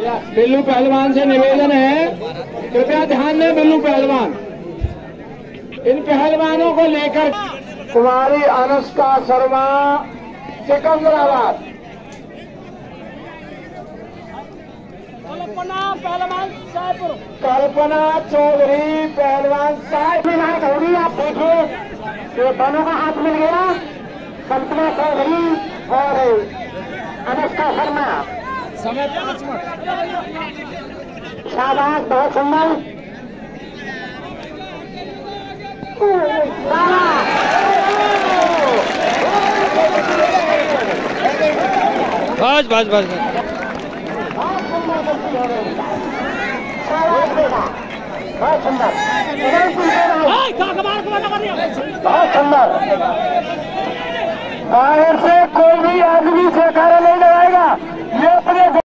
बिल्लू पहलवान से निवेदन है, कृपया ध्यान दें। बिल्लू पहलवान, इन पहलवानों को लेकर कुमारी अनुष्का शर्मा सिकंदराबाद, कल्पना चौधरी पहलवान साहब होगी। आप देखिए कि दोनों का हाथ मिल गया, कल्पना चौधरी और अनुष्का शर्मा। समय 5 मिनट। शाबाश, बहुत सुंदर। बस बस बस बहुत सुंदर, बहुत सुंदर। बाहर से कोई भी आदमी से कार्य नहीं लगाएगा, ये अपने